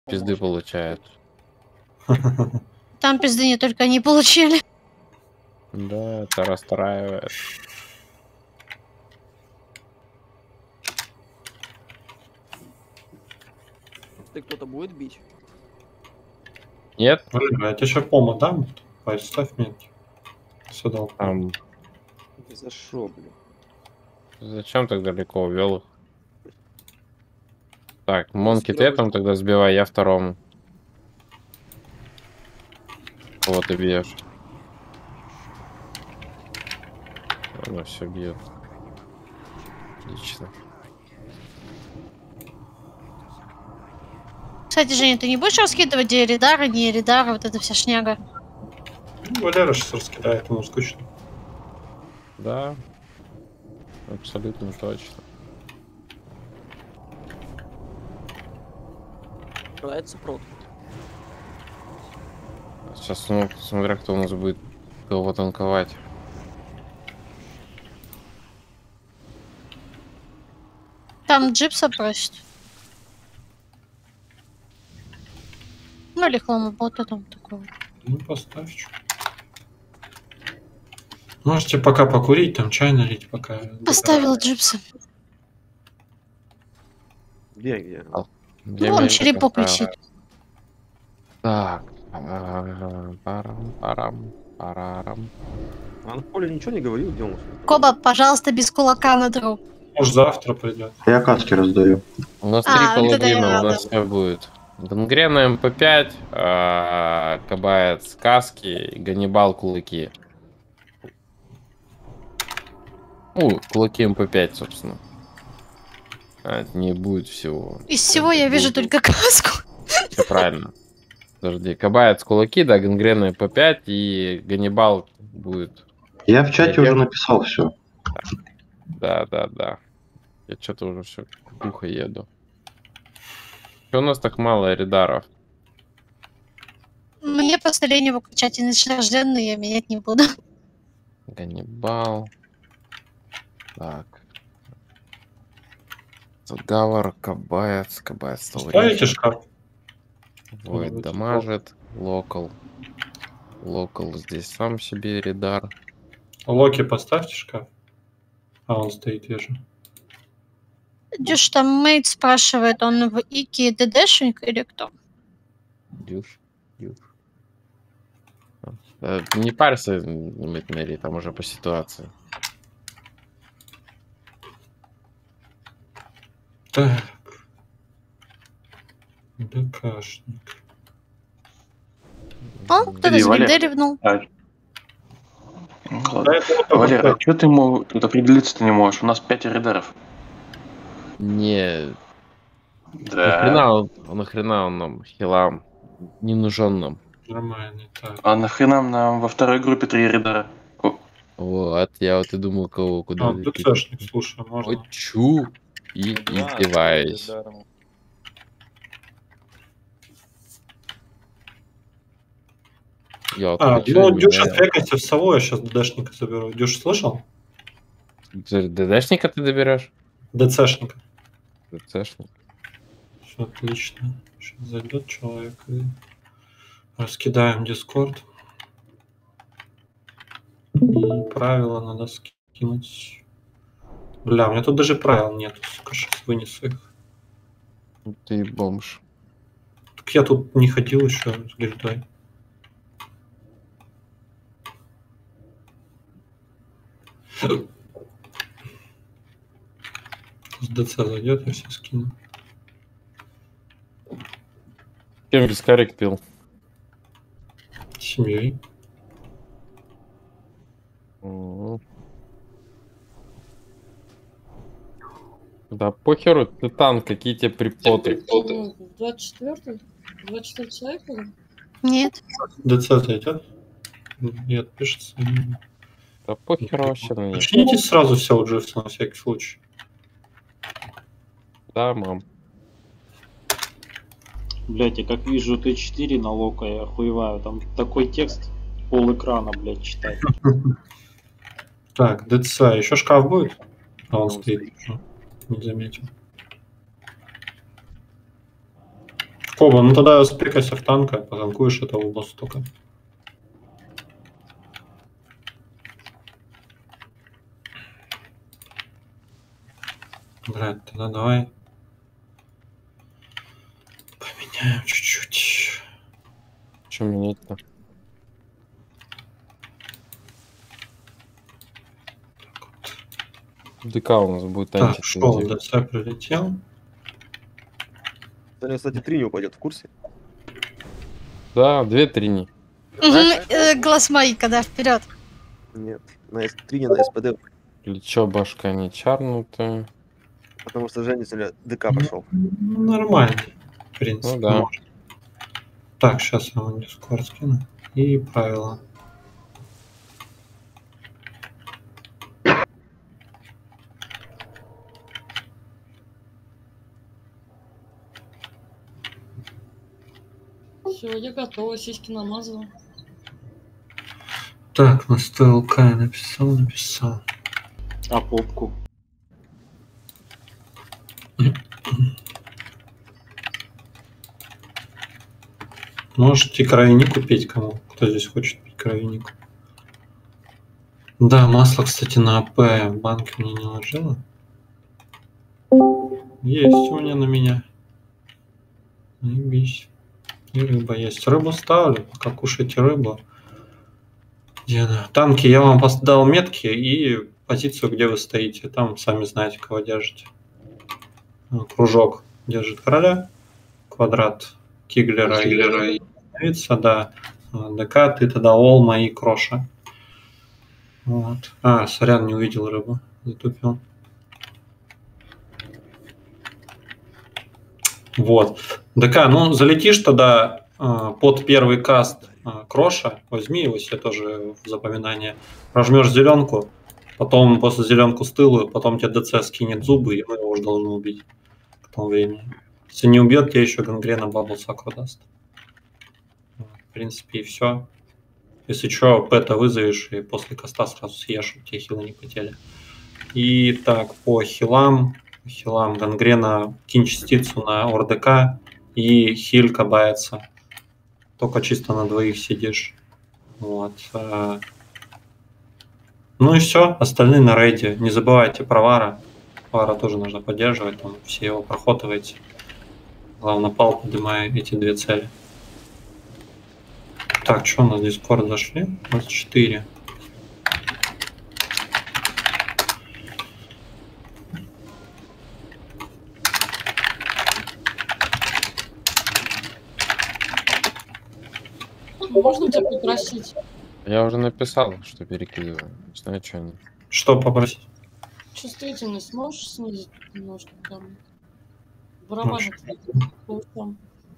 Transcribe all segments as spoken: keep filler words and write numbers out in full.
Пизды получает. Там пизды не только они получили. Да, это расстраивает. Ты кто-то будет бить? Нет? Блин, я тебе сейчас пома дам. Поставь метки. Сюда. Там... Ты за шо, блин? Зачем так далеко увел их? Так, Монки ты этому тогда сбивай, я второму. Вот и бьешь. Она все бьет. Отлично. Кстати, Женя, ты не будешь раскидывать где Эридара, не Эридара, вот эта вся шняга? Ну, Валера сейчас раскидает, ему скучно. Да. Абсолютно точно. Нравится прот. Сейчас, ну, смотря кто у нас будет кого танковать. Там Джипса просит. Ну или хламобота там такого. Ну, поставь что. Можете пока покурить, там чай налить, пока... Поставил Джипса. Где, где? Где Вон меня черепок поставила? висит. Так. Парам, парам, парам. А на поле ничего не говорил, где он? Коба, пожалуйста, без кулака на друг. Может, завтра придет. Я катки раздаю. У нас А, три ну тогда не паладина, у надо. нас все будет. Гангрена эм пэ пять, а, Кабаец каски, Ганнибал кулаки. Ну, кулаки эм пэ пять, собственно. А, не будет всего. Из всего я вижу только каску. Все правильно. Подожди, Кабаец кулаки, да, Гангрена эм пэ пять и Ганнибал будет. Я в чате Я- уже написал все. Да, да, да. Я что-то уже все кукуха еду. Чё у нас так мало эридаров? Мне просто лень его качать и рожденный, я менять не буду. Ганнибал. Так. Заговор, Кабаец, Кабаец. Ставите шкаф? Войд дамажит. Локал. Локал здесь сам себе эридар. Локи поставьте шкаф. А, он стоит, вижу. Дюш, там мейт спрашивает, он в Ике ДДшник или кто? Дюш. Дюш. Э, Не парься, Мэтнери, там уже по ситуации. Так. ДКшник. О, кто-то Иди, с Валя. винды ревнул. А, Да, это вот только Валера, а пять. что ты ему тут определиться-то не можешь? У нас пять редаров. Не, Да. нахрена он, нахрена он нам, хилам, не нужен нам. Нормально, так. А нахрена нам во второй группе три редара? Вот, я вот и думал, кого, куда. А, ДЦшник, слушай, можно. Хочу и издеваюсь. Я вот А, хочу ну, меня- Дюша, стрекайте в сову, я сейчас ДДшника заберу. Дюш, слышал? ДДшника ты доберешь? ДЦшника. ДЦшник. Все отлично. Сейчас зайдет человек и раскидаем Дискорд. И правила надо скинуть. Бля, у меня тут даже правил нет. Сука, сейчас вынесу их. Ты бомж. Так я тут не ходил еще с гильдой. С ДЦ зайдет, я все скину. Кем вискарик пил? Семьей. Мгм. Да похеру, ты танк, какие тебе припоты. Ну, в двадцать четвёртом? двадцать четыре человека было? Нет. ДЦ зайдет? Нет, пишется. Да похеру вообще на них. Начните сразу все у Дживса на всякий случай. Да, мам. Блять, я как вижу Т четыре на лока, я охуеваю. Там такой текст пол экрана, блять, читать. Так, ДЦ. Еще шкаф будет? А он стоит. Не заметил. Коба, ну тогда спикайся в танка, потанкуешь этого босса только. Блядь, тогда давай поменяем чуть-чуть. Что менять-то? ДК у нас будет Так, что, антитензив. ДЦ прилетел. Сегодня, кстати, три не упадет в курсе. Да, две трини. Мгм, э, Глаз Майка, да, вперед. Нет, на С три, не на СПД, Плечо, башка не чарнутая. потому что Женя сегодня ДК пошел. Ну, нормально, в принципе. Ну да. может. Так, сейчас я вам дискорд скину. И правила. Все, я готова, сиськи намазала. Так, на сто ЛК я написал, написал. А попку? Можете кровяник купить кому, кто здесь хочет пить кровяник. Да, масло, кстати, на АП в банке мне не ложило. Есть у меня на меня. Заебись. И рыба есть. Рыбу ставлю, пока кушайте рыбу. Где она? Танки я вам дал метки и позицию, где вы стоите. Там сами знаете, кого держите. Кружок держит короля. Квадрат Киглера, Киглера и Вица, да. ДК, ты тогда Олма и Кроша. Вот. А, сорян, не увидел рыбу. Затупил. Вот. ДК, ну залетишь тогда э, под первый каст э, Кроша, возьми его себе тоже в запоминание, прожмешь зеленку, потом после зеленку стылую, потом тебе ДЦ скинет зубы, и мы его уже должны убить к тому времени. Если не убьет, тебе еще гангрена бабл сакру даст. В принципе, и все. Если что, пэта вызовешь и после каста сразу съешь, чтобы тебе хилы не потели. И так, по хилам. Хилам гангрена, кинь частицу на ОРДК и хиль кабается. Только чисто на двоих сидишь. Вот. Ну и все, остальные на рейде. Не забывайте про Вара. Вара тоже нужно поддерживать, там все его прохотывайте. Главное, пал поднимая эти две цели. Так, что у нас здесь Дискорд зашли? двадцать четыре. Можно тебя попросить? Я уже написал, что перекидываю. Не знаю, что они. Что попросить? Чувствительность можешь снизить немножко там? Барабаны по ушам.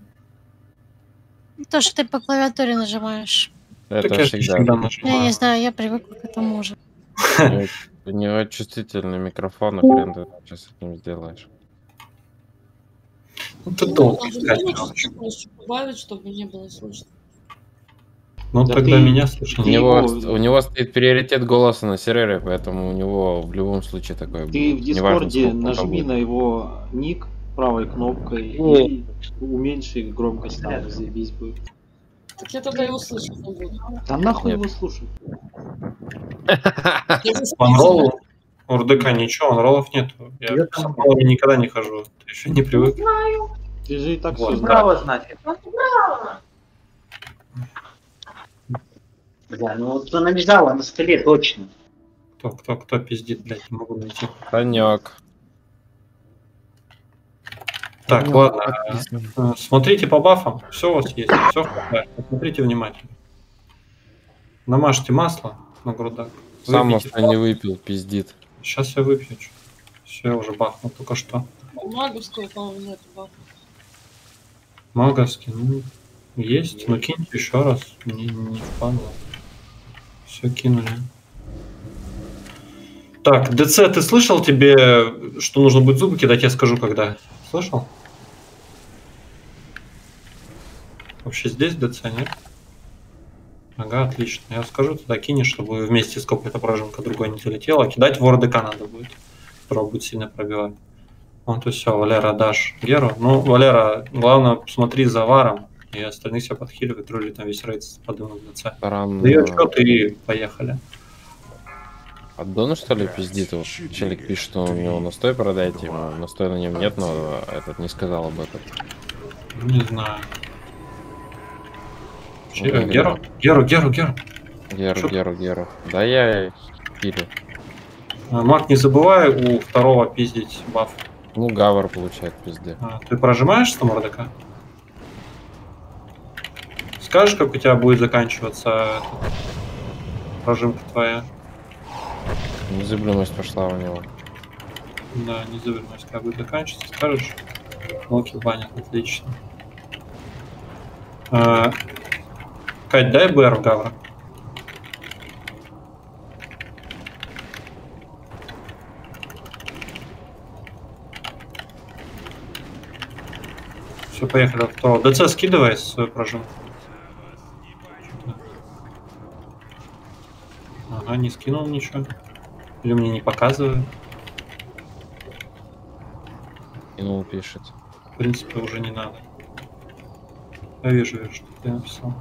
То, что ты по клавиатуре нажимаешь. Это Так я же всегда. всегда Я нажимаю. не знаю, я привыкла к этому уже. У него- У него чувствительный микрофон, а хрен ты что с этим сделаешь. Ну, ты Ну, долго там же искать можно надо. чувствительность добавить, чтобы не было слышно. Ну, Да тогда ты- меня У слышно. Ты него, его- у него стоит приоритет голоса на сервере, поэтому у него в любом случае такое Ты будет. в Неважно, Дискорде сколько нажми будет. на его ник правой кнопкой и уменьши громкость там, заебись будет. Так я тогда его слышать не буду. Да нахуй Нет. его слушать. Я По анроллу у РДК ничего, анроллов нету. Я с анроллами никогда не хожу. Ты еще не привык. Ты же и так Вот. все знаешь. Право, значит. Да, ну вот она лежала на столе точно. Кто, кто, кто пиздит, блядь, не могу найти. Танек. Так, Танек ладно. подписан. Э, Смотрите по бафам. Все у вас есть. Все хватает. Посмотрите внимательно. Намажьте масло на грудак. Сам Выпейте. масло не выпил, пиздит. Сейчас я выпью. Все, я уже бахнул только что. Маговского, по-моему, нет бафа. Маговский, ну, есть. Ну, киньте еще раз. Не, не впадло. Все кинули. Так, ДЦ, ты слышал тебе, что нужно будет зубы кидать? Я скажу, когда. Слышал? Вообще здесь ДЦ, нет? Ага, отлично. Я скажу, тогда кинешь, чтобы вместе с какой-то пружинкой другой не залетела. Кидать в ОРДК надо будет, которого будет сильно пробивать. Вот и все, Валера, дашь Геру. Ну, Валера, главное, смотри за варом, и остальных себя подхиливай, тролли там весь рейд с подымом на С. Таран... Даёт счет и поехали. Аддон, что ли, пиздит? Вот челик пишет, что у него настой продайте ему. Настой на нем нет, но этот не сказал об этом. Не знаю. Че, Ну, Геру? Геру, Геру, Геру. Геру, Шо? Геру, Геру. Да я хилю. А, Маг, не забывай у второго пиздить баф. Ну, Гавар получает пизды. А, ты прожимаешь сто мордака? Скажешь, как у тебя будет заканчиваться прожимка твоя? Незыблемость пошла у него. Да, независимость как будет заканчиваться, скажешь? Локи банят, отлично. А, Кать, дай БР в Гавра. Все, поехали. Кто? ДЦ скидывай свою прожимку. Ага, не скинул ничего. Или мне не показывает. Кинул, пишет. В принципе, уже не надо. Я вижу, вижу, что ты написал.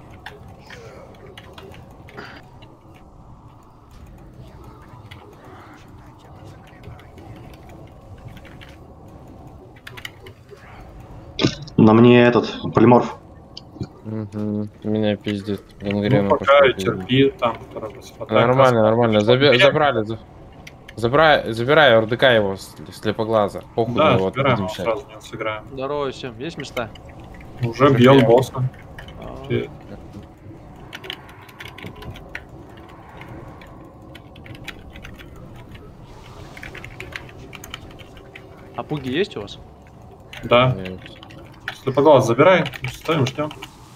На мне этот, полиморф. Угу. Меня пиздит. Ну, Гангрена пока пошла пиздить. терпи, там, который атака. Нормально, нормально. Заби- забрали. за- Забирай, забирай РДК его, с- слепоглаза. Похуй Да, на него собираем, будем его щас. сразу не сыграем. Здорово всем. Есть места? Уже бьем босса. А, Ты- А пуги есть у вас? Да, Э, слепоглаз забирай, ставим, ждем.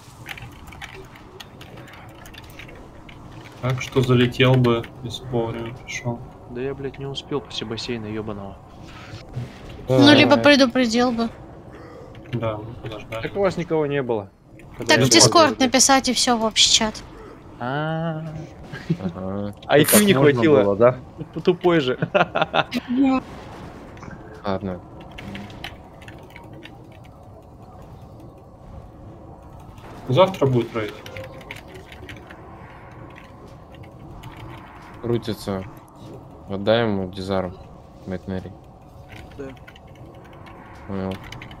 Так что залетел бы, если бы вовремя пришел. Да я, блядь, не успел после бассейна ебаного. Ну, либо да. предупредил бы. Да, мы подождали. Так у вас никого не было. Когда Так я в Дискорд Дискорд написать и все в общий чат. А, Ага. а и ты не хватило. да? Тупой же. Ладно. Завтра будет рейд. Крутится. Отдай ему дизарм. Мэтнери. Да. Понял.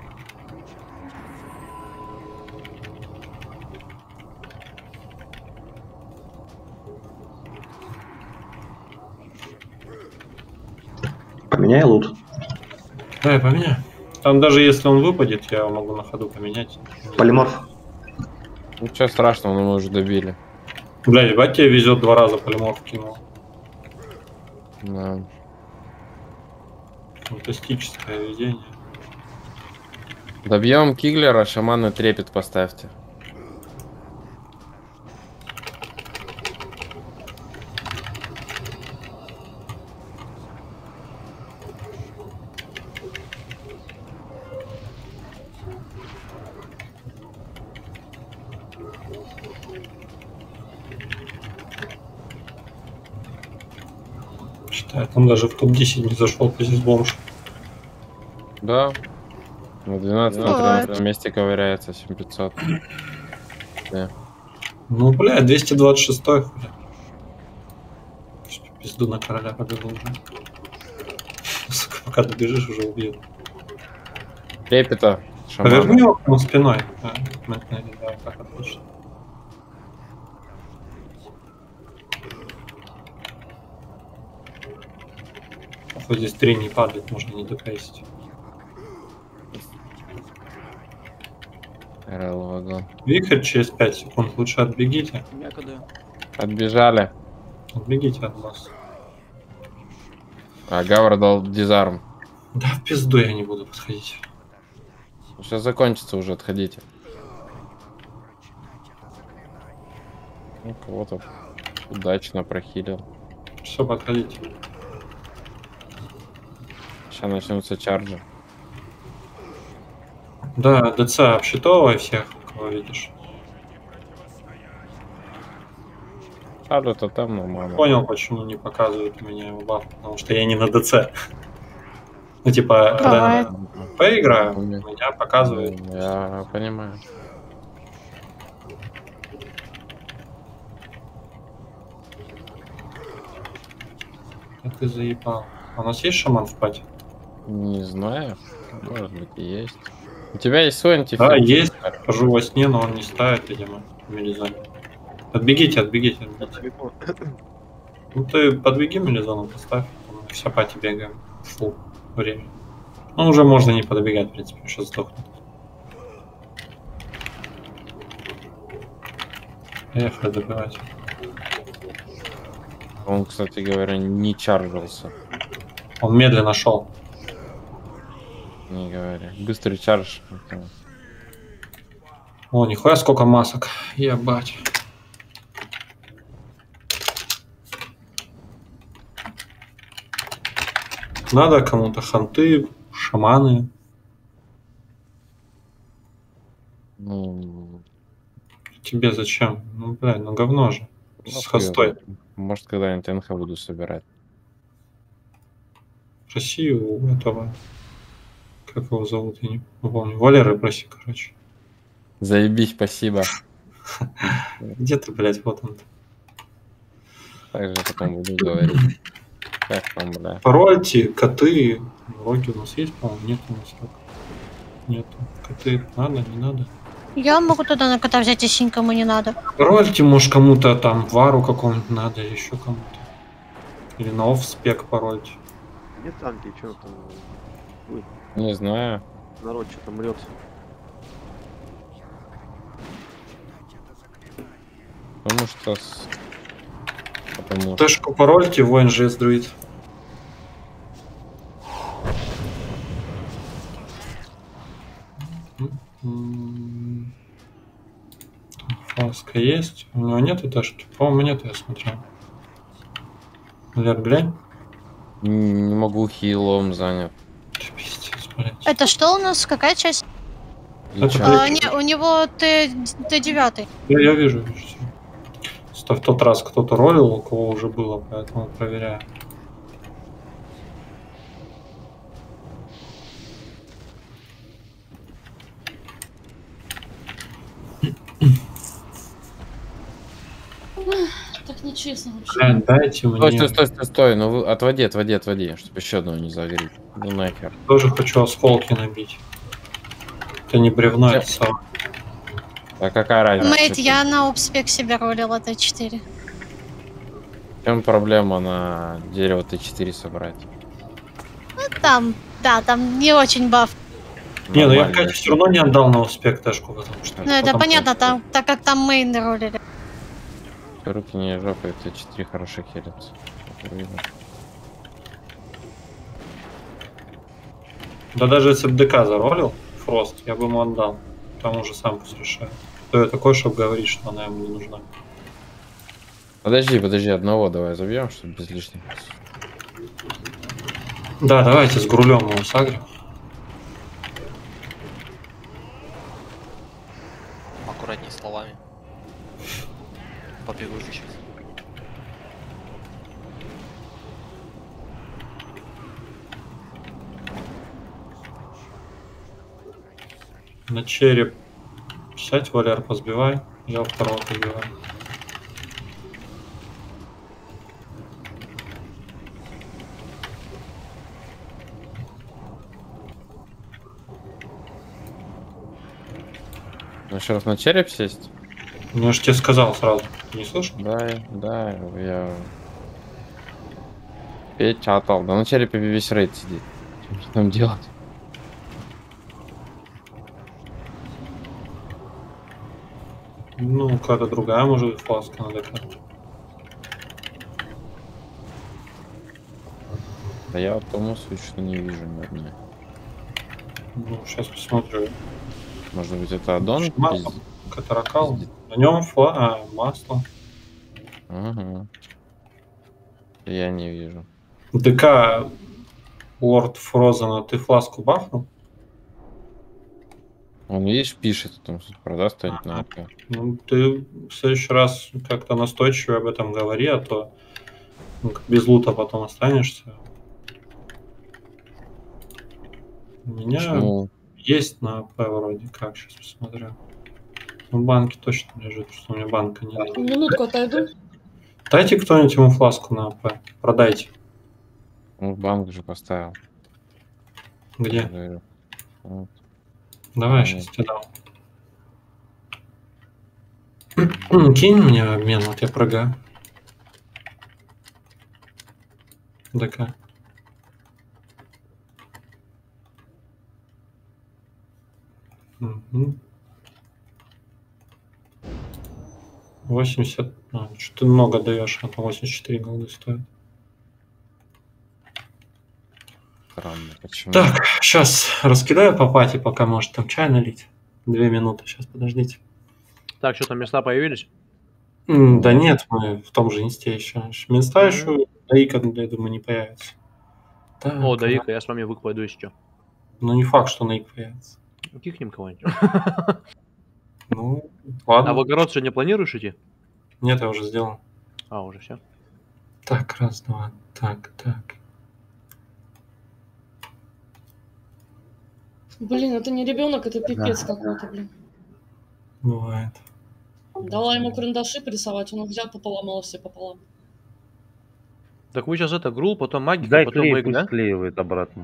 Поменяй лут. Да, я поменяю. Там даже если он выпадет, я его могу на ходу поменять. Полиморф. Ничего страшного, но мы уже добили. Бля, ебать тебе везет два раза полиморф кинул. Да. Фантастическое везение. Добьем Киглера, шамана трепет поставьте. Считай, там даже в топ десять не зашел, здесь бомж. Да. На двенадцатом месте ковыряется семь пятьсот. Да. Ну, бля, двести двадцать шесть, хуля. Пизду на короля побегал уже. Сука, пока ты бежишь, уже убьет. Трепета. Шамана. Поверни его на спиной. А, Мэтнери, да, так отлично. Походу здесь три не падает, можно не докрестить. РЛ вагон. Виктор через пять секунд, лучше отбегите. Мякода. Отбежали. Отбегите от нас. А Гавр дал дизарм. Да, в пизду я не буду подходить. Сейчас закончится уже, отходите. Ну, кого-то удачно прохилил. Все, подходите. Сейчас начнутся чарджи. Да, ДЦ обсчитовывай всех, кого видишь. А, это там нормально. Понял, почему не показывают у меня его баф, потому что я не на ДЦ. Ну, типа, Бывает. когда П играю, меня показывает. Я понимаю. А ты заебал. А у нас есть шаман в пати? Не знаю. Может быть и есть. У тебя есть свой антифит? Да, есть. Хожу во сне, но он не ставит, видимо, в мелизоне. Отбегите, отбегите, отбегите. Ну ты подбеги мелизону, поставь. Мы вся пати бегаем. Фу, время. Ну уже можно не подбегать, в принципе, сейчас сдохнет. Поехали добивать. Он, кстати говоря, не чаржился. Он медленно шел. Не говоря. Быстрый чардж. О, нихуя сколько масок. Ебать. Надо кому-то ханты, шаманы. Ну, Тебе зачем? Ну, блядь, ну говно же. С ну, хостой. может, когда-нибудь НХ буду собирать. Россию у этого. Как его зовут? Я не помню. Валеры проси, короче. Заебись, спасибо. Где ты, блядь, вот он. Также потом буду говорить. Как там, бля. Парольте, коты. Роги у нас есть, по-моему? Нет у нас рог. Нету. Коты надо, не надо. Я могу туда на кота взять, если никому не надо. Парольте, может, кому-то там вару какому-нибудь надо, или еще кому-то. Или на офспек парольте. Нет танки, что там? Ой, Не знаю. народ что-то мрется. Потому что... с- Потому что... Тэшку парольте, воин жест друид. М, Фаска есть? У него нету тэшки? По-моему, нету, я смотрел. Лер, глянь. Не могу, хилом занят. Ты пиздец, блядь. Это что у нас? Какая часть? И Это чё? блядь. А, не, у него Т девять. Я, я вижу, вижу. всё. Просто в тот раз кто-то ролил, у кого уже было, поэтому проверяю. Так нечестно вообще. Блядь, дайте Стой, мне. стой, стой, стой, стой. Ну вы отводи, отводи, отводи, чтобы еще одного не загреть. Ну нахер. Тоже хочу осколки набить. Это не бревно, это Сейчас. сам. А какая разница? Мэйд, я на обспек себе ролила Т четыре. В чем проблема на дерево Т четыре собрать? Ну, там, да, там не очень баф. Не, ну я Нормально. Кате все равно не отдал на успех тэшку, потому что... Ну, это потом понятно, просто- там, так как там мейн ролили. Руки не жопы, Т четыре хорошо хилятся. Это видно. Да даже если бы ДК заролил, Фрост, я бы ему отдал. Там уже сам пусть решает. Кто я такой, чтобы говорить, что она ему не нужна. Подожди, подожди, одного давай забьем, чтобы без лишних. Да, давайте с Грулем его сагрим. Аккуратнее словами. Побегу чуть-чуть. На череп сядь, Валер, позбивай. Я второго побиваю. Ну, еще раз на череп сесть? Ну, я же тебе сказал сразу. Не слышал? Да, да, я... Печатал. Да на черепе весь рейд сидит. Что там делать? Ну, какая-то другая, может быть, фласка на ДК. Да я вот тому случаю, что не вижу ни одной. Ну, сейчас посмотрю. Может быть, это аддон? Масло. Пиз- Катаракал. пиздит. На нем фла... а, масло. Ага. Я не вижу. ДК Лорд Фрозена, ты фласку бахнул? Он, видишь, пишет, там продаст кто-нибудь на АП. Ну, ты в следующий раз как-то настойчиво об этом говори, а то ну, без лута потом останешься. У меня Почему? есть на АП вроде как, сейчас посмотрю. В банке точно лежит, потому что у меня банка нет. Минутку отойду. Дайте кто-нибудь ему фласку на АП, продайте. Он в банк же поставил. Где? Говорю. Вот. Давай, Нет. сейчас тебе дам. Кинь мне обмен, вот я прыгаю. ДК. Угу. восемьдесят. А, что ты много даешь, а то восемьдесят четыре голды стоит. Странно, почему? Так, сейчас раскидаю по пати, пока может там чай налить. Две минуты, сейчас подождите. Так, что там места появились? М, Да нет, мы в том же инсте еще. Места еще, Даика, я думаю, не появится. Так, О, Даика, я с вами вык пойду, если что. ну не факт, что Наик появится. Кикнем кого-нибудь. Ну, А ладно. в огород сегодня планируешь идти? Нет, я уже сделал. А, уже все. Так, раз, два, так, так. Блин, это не ребенок, это пипец какой-то, блин. Бывает. Дала ему карандаши порисовать, он их взял, пополомал все пополам. Так вы сейчас это грул, потом магика, Дай потом клей, вейк, пусть да? склеивает обратно.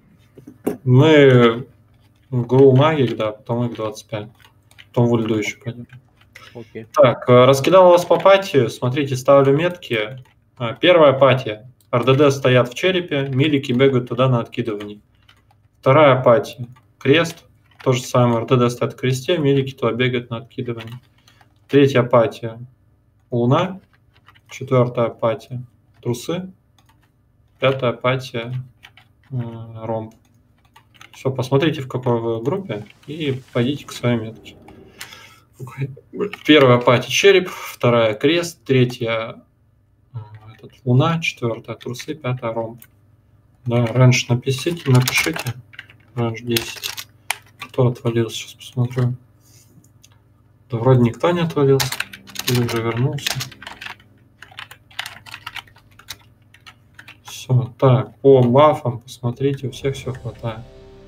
Мы Гру Магик, да, потом их двадцать пять. Потом в ульду еще пойдем. Окей. Так, э, раскидал вас по пати. Смотрите, ставлю метки. А, Первая пати. РДД стоят в черепе, милики бегают туда на откидывание. Вторая пати. Крест. То же самое. РДД стоят в кресте, милики туда бегают на откидывание. Третья пати. Луна. Четвертая пати. Трусы. Пятая пати. э, Ромб. Все, посмотрите, в какой вы группе, и пойдите к своей метке. Первая пати череп, вторая крест, третья э, этот, луна, четвертая трусы, пятая ромб. Да, раньше напишите, напишите. Раньше десять. Кто отвалился, сейчас посмотрю. Да вроде никто не отвалился. Или уже вернулся. Все, так, по бафам посмотрите, у всех все хватает.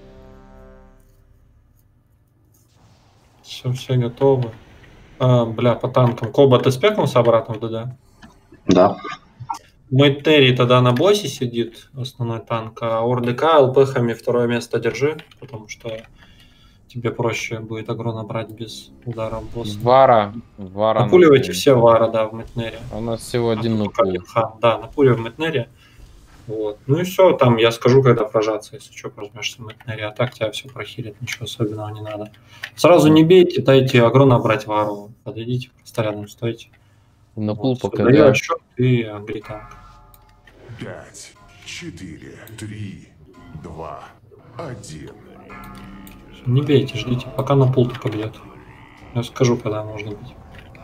Все, все готовы. А, бля, по танкам. Коба, ты спекнулся обратно в ДД? Да. Мэйтери тогда на боссе сидит, основной танк, а ОРДК ЛПХами второе место держи, потому что тебе проще будет агро набрать без удара в босса. Вара. Вара. Напуливайте на- все вара, да, в Мэтнере. У нас всего один А, только нупул. один хан, да, напуливай в Мэтнере. Вот. Ну и все, там я скажу, когда прожаться, если что, возьмешься в Мэтнере. А так тебя все прохилит, ничего особенного не надо. Сразу не бейте, дайте агро набрать вару. Подойдите, просто рядом стойте. На пул Вот, пока. даю да. отсчет и агританк. Пять, четыре, три, два, один. Не бейте, ждите, пока на пул-то побьет. Я скажу, когда можно бить.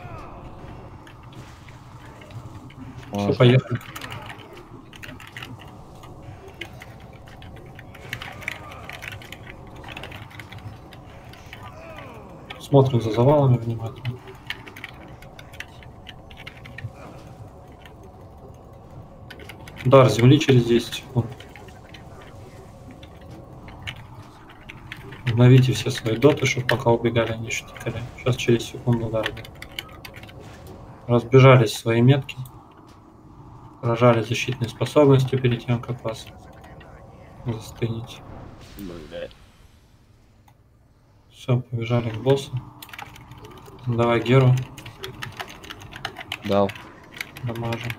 Все, Можно. поехали. Смотрим за завалами внимательно. Удар земли через десять секунд. Обновите все свои доты, чтобы пока убегали, они еще тикали. Сейчас через секунду удар будет. Разбежались в свои метки. Поражали защитные способности перед тем, как вас застынете. Все, побежали к боссу. Давай Геру. Дал. Дамажим.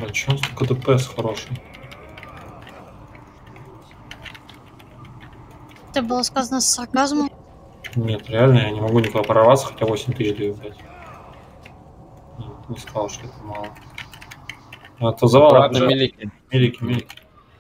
А чё он столько ДПС хороший? Это было сказано с сарказмом. Нет, реально, я не могу никуда порваться, хотя восемь тысяч даю, блядь. Не, не сказал, что это мало. А то завал Аккуратно, милики. Милики, милики.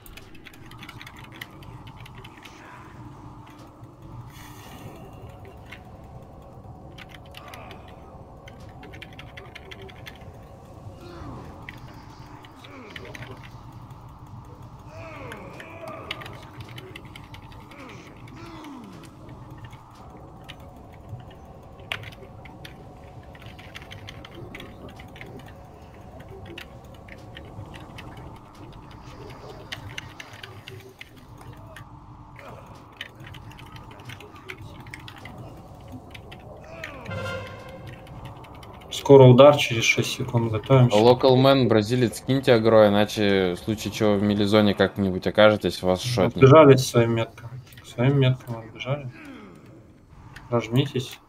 Скоро удар, через шесть секунд готовимся. Local man, бразилец, скиньте агро, иначе в случае чего в милизоне как-нибудь окажетесь, вас шотнет. Отбежались своим меткам. К своим меткам отбежали. Прожмитесь.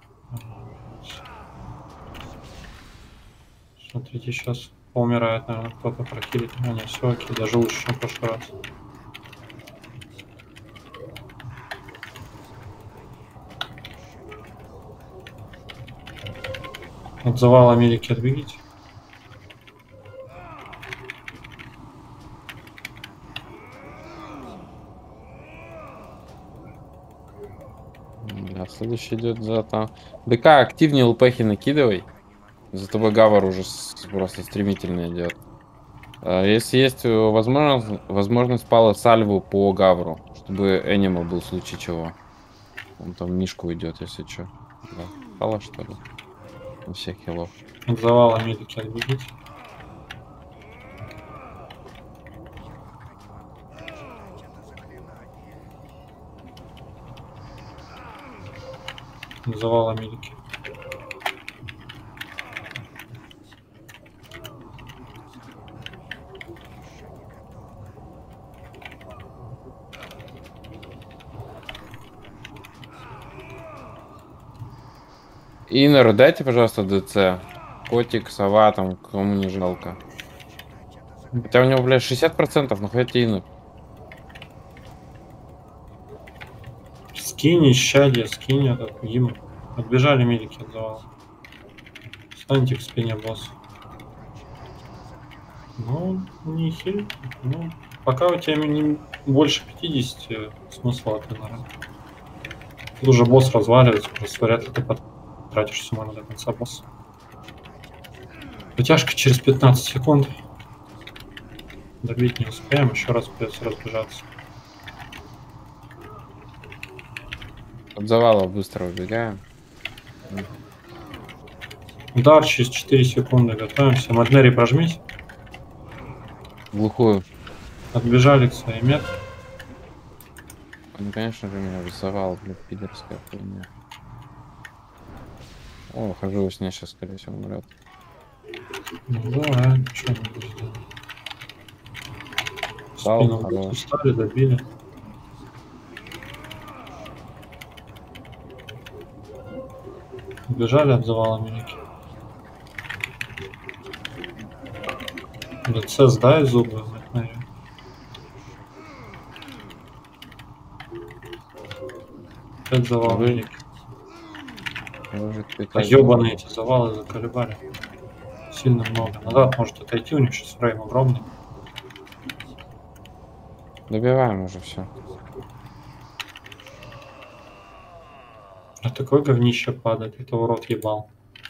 Смотрите, сейчас поумирает, наверное, кто-то прохилит. А, нет, все окей, даже лучше, чем в прошлый раз. От завала Америки отбегите. Да, следующий идет за там. ДК, активнее лпхи накидывай. За тобой гавар уже с- просто стремительно идет. А, Если есть возможность, возможность пала сальву по гавру, чтобы энимал был в случае чего. Он там мишку идет, если что. Да. Пала, что ли? На всех хилов. От завала Америки отбегите. От завала Америки. Инер, дайте, пожалуйста, ДЦ. Котик, сова, там, кому не жалко. Хотя у него, блядь, шестьдесят процентов, ну хоть инер. Скинь, щадья, скинь этот гимн. Отбежали медики от завала. Станьте к спине босса. Ну, не хиль. Ну, пока у тебя не больше пятидесяти, смысла от инера. Тут уже босс разваливается, просто вряд ли ты потратишь всю ману до конца босса. Вытяжка через пятнадцать секунд. Добить не успеем, еще раз придется разбежаться. От завала быстро убегаем. Удар через четыре секунды, готовимся. Маднери, прожмись. Глухую. Отбежали к своей метке. Он, конечно же, меня высовал, блядь, пидорская хуйня. О, хожу во сне, сейчас, скорее всего, умрет. Ну давай, что мы будем делать? Дал, Спину хорош. устали, добили. Бежали от завала Америки. ДЦ сдай зубы, Мэтнери. Опять завал Вы- Америки. Может, ты А так- ёбаные эти завалы заколебали. Сильно много. Назад может отойти, у них сейчас фрейм огромный. Добиваем уже все. А такое говнище падает, это урод ебал.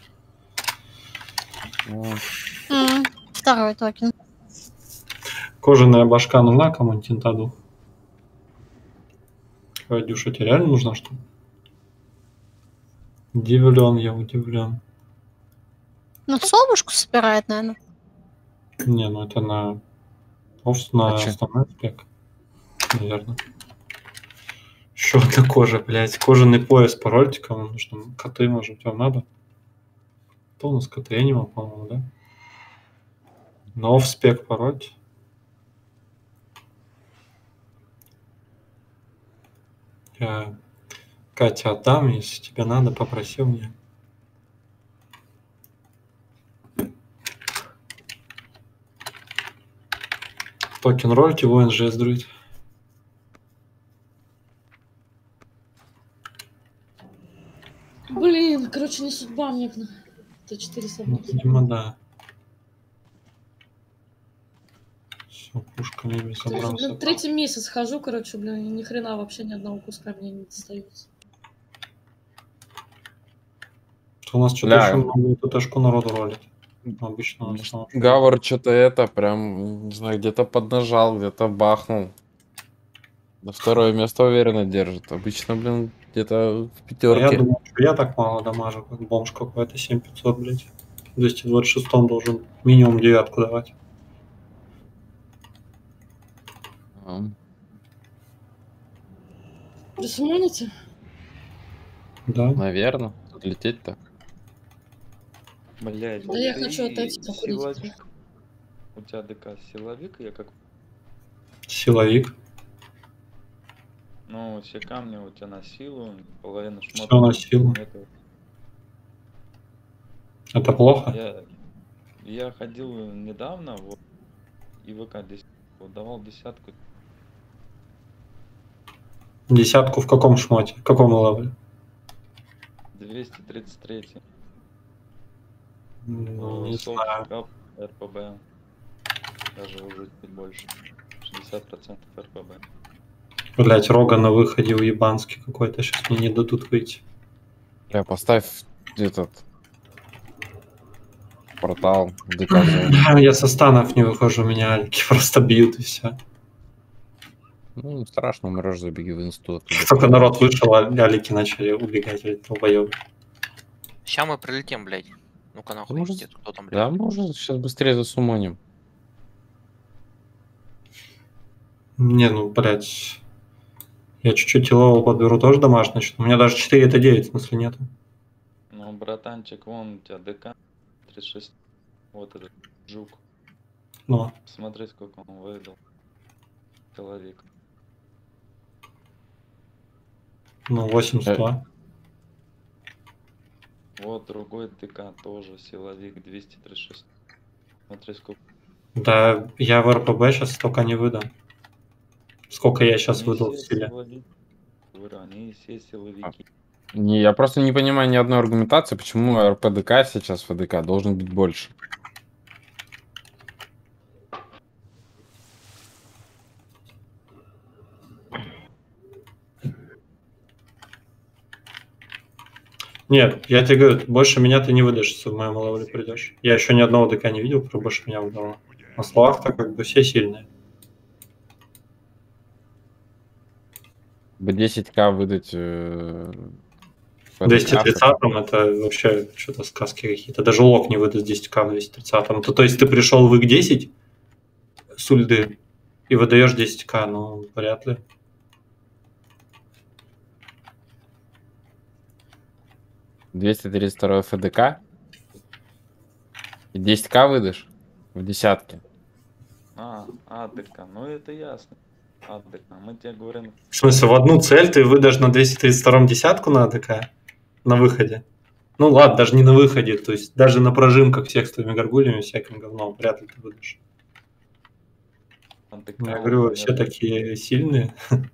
М, Второй токен. Кожаная башка нужна кому-нибудь интаду? Дюша, тебе реально нужна что? Удивлен, я удивлен. Ну, совушку собирает, наверное. Не, ну это на... Офс на А чё? основной спек. Наверное. Еще одна кожа, блядь. Кожаный пояс по рольтикам. Нужно коты, может, вам надо? Кто у нас коты? Animal, по-моему, да? На оф спек пороть. Я Катя отдам, если тебе надо, попроси у меня. Токен ролики, воин жест друид. Блин, короче, не судьба мне. Т четыре собрать. Видимо, да. Все, пушка не собрался. Блин, третий месяц хожу, короче, блин, и ни хрена вообще ни одного куска мне не достается. У нас что-то Ля. еще много ТТшку народу ролит. Обычно. в основном. Гавар что-то это прям, не знаю, где-то поднажал, где-то бахнул. На второе место уверенно держит. Обычно, блин, где-то в А пятерке. я думал, что я так мало дамажу, как бомж какой-то, семь тысяч пятьсот, блядь. В двести двадцать шестом должен минимум девятку давать. А. Присмотрите? Да. Наверное. Тут лететь так. Блять, Да я хочу отойти покурить. силовик. У тебя ДК силовик, я как... Силовик. Ну, все камни у тебя на силу, половина шмота. Всё на силу. Нету. Это плохо? Я, я ходил недавно, вот, и ВК десять, вот, давал десятку. Десятку в каком шмоте? В каком левеле? двести тридцать три. Ну, не Софт, знаю. кап, РПБ. Даже уже чуть больше. шестьдесят процентов РПБ. Блять, рога на выходе уебанский какой-то. Сейчас мне не дадут выйти. Бля, поставь этот портал ДК зону. Я со станов не выхожу, меня альки просто бьют и все. Ну, страшно, умрешь, забеги в институт. Только народ вышел, а алики начали убегать, долбоёбы. Сейчас мы прилетим, блядь. Ну-ка нахуй, Может, где тут, кто там, блядь? да, можно сейчас быстрее засумоним. Не, ну, блять. Я чуть-чуть левел подберу, тоже дамаж начну. У меня даже четыре это девять, в смысле нету. Ну, братанчик, вон у тебя ДК тридцать шесть. Вот этот жук. Ну, Смотри, сколько он выдал. Человек. ну восемьдесят два. Вот другой ДК тоже силовик двести тридцать шесть. Смотри, сколько. Да, я в РПБ сейчас столько не выдам. Сколько я сейчас Они выдал в все силе. силовики. Говорю, они все силовики. Не, я просто не понимаю ни одной аргументации, почему РПДК сейчас в ФДК должен быть больше. Нет, я тебе говорю, больше меня ты не выдашь, если в моем левеле придешь. Я еще ни одного ДК не видел, кто больше меня выдал. На словах-то как бы все сильные. Бы десять ка выдать э, В двести тридцатом это вообще что-то сказки какие-то. Даже лог не выдаст десять ка в двести тридцатом. То, то есть ты пришел в ик десять с ульды и выдаешь десять ка, ну вряд ли. двести тридцать два ФДК и десять ка выдашь в десятке. А, АДК, ну это ясно. АДК, мы тебе говорим... В смысле, в одну цель ты выдашь на двести тридцать втором десятку на АДК? На выходе? Ну ладно, даже не на выходе, то есть даже на прожимках всех с твоими горгульями, всяким говном, вряд ли ты выдашь. АДК, Я говорю, все такие сильные.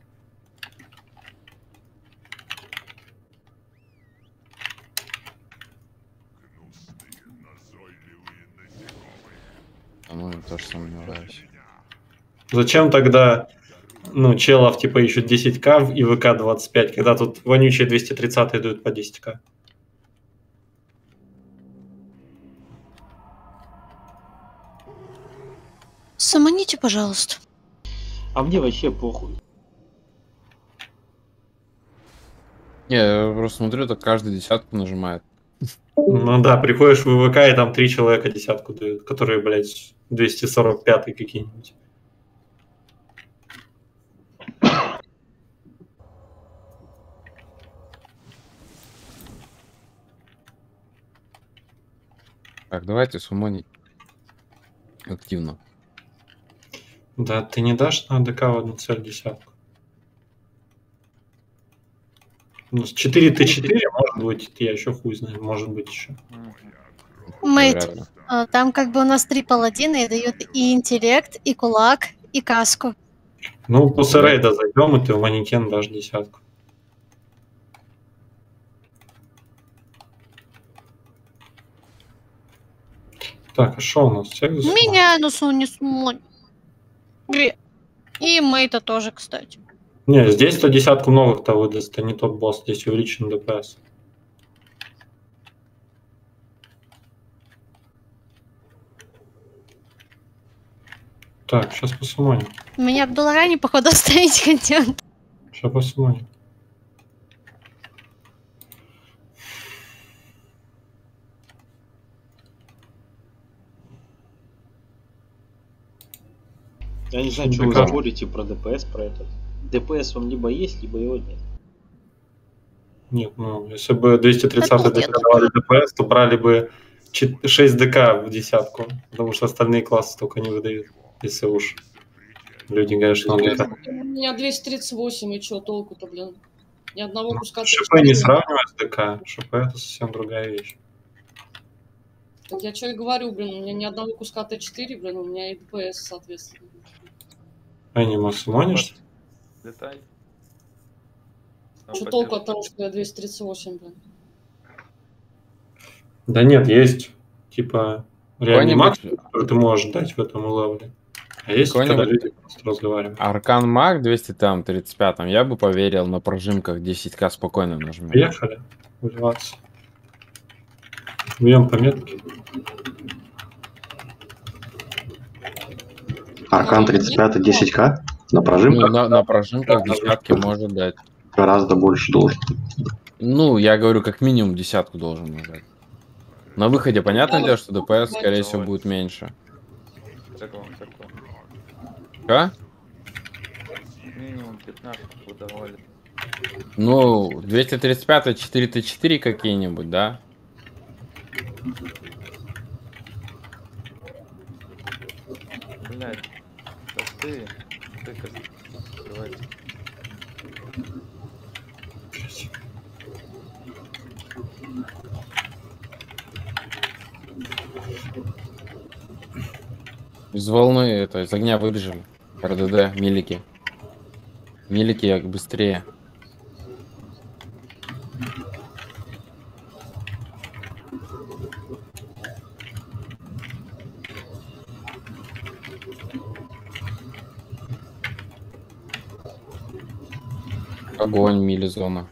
По-моему, тоже сомневаюсь. Зачем тогда, ну, челов типа ищут десять ка и ВК двадцать пять, когда тут вонючие двести тридцать дают по десять ка? Самоните, пожалуйста. А мне вообще похуй. Не, я просто смотрю, так каждый десятку нажимает. Ну да, приходишь в ВК, и там три человека десятку дают, которые, блядь, двести сорок пять какие-нибудь. Так, давайте сумонить активно. Да, ты не дашь на АДК в одну цель десятку. Ну, с четыре тэ четыре, может быть, я еще хуй знаю, может быть еще. Мейт, а, там как бы у нас три паладина и дают и интеллект, и кулак, и каску. Ну, после рейда зайдем, и ты в манекен дашь десятку. Так, а что у нас? Всех засунули? Меня носу не смог. И мейта тоже, кстати. Не, здесь-то десятку новых-то выдаст, это не тот босс, здесь увеличен ДПС. Так, сейчас посмотрим. Меня в Долларане, походу, оставить хотел. Сейчас посмотрим. Я не знаю, что вы Как? говорите про ДПС, про этот. ДПС вам либо есть, либо его нет. Нет, ну, если бы двести тридцать Это ДК давали ДПС, то брали бы шесть ДК в десятку, потому что остальные классы только не выдают, если уж люди говорят, что он ДК. У меня двести тридцать восемь, и чё толку-то, блин? Ни одного куска. ШП не сравнивать с ДК, ШП это совсем другая вещь. Так я что и говорю, блин, у меня ни одного куска Т четыре, блин, у меня и ДПС, соответственно. Анима, сумонишь? Летай. Что толку от того, что я двести тридцать восемь, блин? Да нет, есть, типа, реанимат, Какой-нибудь- который ты можешь дать в этом левеле. А есть, когда Какой-нибудь- люди просто разговаривают. Аркан Маг двести тридцать пять, я бы поверил, на прожимках десять ка спокойно нажмем. Поехали вливаться. Бьем пометки. Аркан тридцать пять десять ка на Ну, прожимках на, на прожимках десятки может дать. гораздо больше должен. Ну, я говорю, как минимум десятку должен нажать. На выходе, понятное дело, что ДПС, скорее всего, будет меньше. Такого, такого. А? Минимум пятнадцать выдавали. Ну, двести тридцать пять четыре Т четыре какие-нибудь, да? Блять, простые. Тыка открывается. Из волны, это, из огня выбежали. РДД, милики. Милики быстрее. Огонь, мили зона.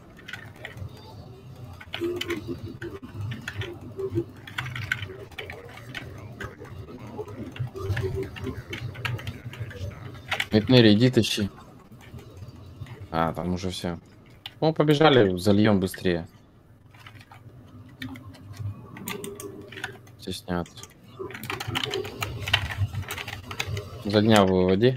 Митнери, иди тащи. А, там уже все. Ну, побежали, зальем быстрее. Стесняться. Из огня выводи.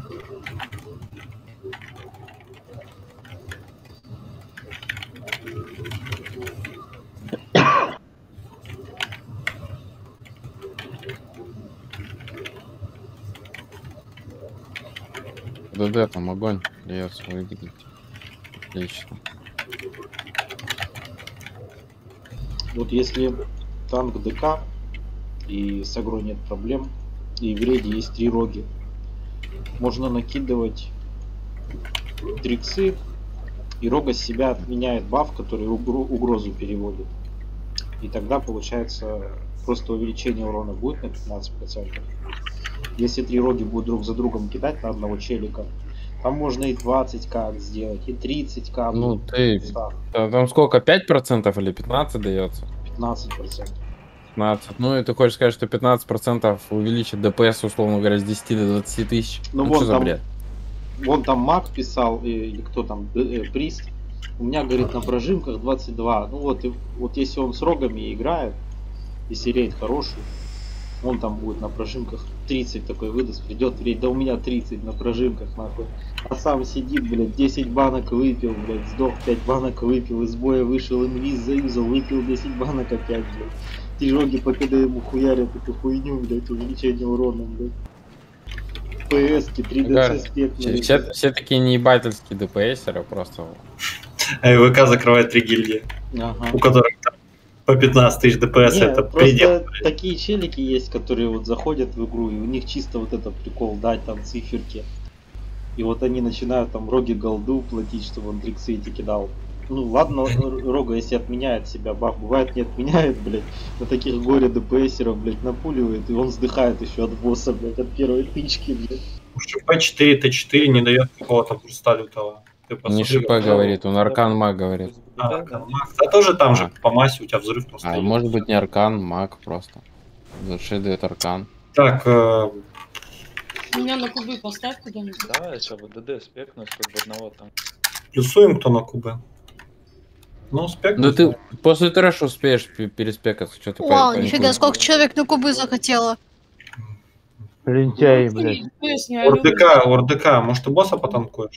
ДД там огонь льется, выглядит. Отлично. Вот если танк ДК и с агро нет проблем, и в рейде есть три роги, можно накидывать триксы, и рога с себя отменяет баф, который угро- угрозу переводит. И тогда получается просто увеличение урона будет на пятнадцать процентов. Если три роги будут друг за другом кидать на одного челика, там можно и двадцать ка сделать, и тридцать ка. Ну ты, там, там сколько, пять процентов или пятнадцать дается? пятнадцать процентов. пятнадцать. Ну и ты хочешь сказать, что пятнадцать процентов увеличит ДПС, условно говоря, с десяти до двадцати тысяч? Ну, Ну, вон что за там- бред? Вон там маг писал, э, или кто там, э, э, прист. У меня, говорит, на прожимках двадцать два. Ну вот, и, вот если он с рогами играет, если рейд хороший, он там будет на прожимках тридцать такой выдаст, придет в рейд, да у меня тридцать на прожимках, нахуй. А сам сидит, блядь, десять банок выпил, блядь, сдох, пять банок выпил, из боя вышел, инвиз заюзал, выпил десять банок опять, блядь. Три роги по КД ему хуярят эту хуйню, блядь, увеличение урона, блядь. ПСки, три Ага. ДЦ спект, Все, все, все такие неебательские ДПСеры просто. А ИВК закрывает три гильдии, Ага. у которых там по пятнадцать тысяч ДПС Не, это просто предел. такие челики есть, которые вот заходят в игру, и у них чисто вот это прикол дать там циферки. И вот они начинают там роги голду платить, чтобы он триксейти кидал. Ну ладно, рога, если отменяет себя баф, бывает не отменяет, блядь. На таких горе ДПСеров, блядь, напуливает, и он вздыхает еще от босса, блядь, от первой тычки, блядь. ШП четыре Т четыре не дает какого-то бурста лютого. Ты Не посмотри, ШП как- говорит, он Аркан Маг говорит. А, Аркан Маг. Да тоже там же А. по массе у тебя взрыв просто. А идет. может быть не Аркан, Маг просто. Зашидает Аркан. Так, э, Меня на кубы поставь куда-нибудь. Давай сейчас бы ДД спекнуть, чтобы одного там. плюсуем кто на кубы. Ну, спек. Да ты после трэша успеешь пе- переспекаться, что ты Вау, паникуешь? нифига, сколько человек на кубы захотело. Лентяй, блядь. ДПС не орёт. ОРДК, ОРДК, может ты босса потанкуешь?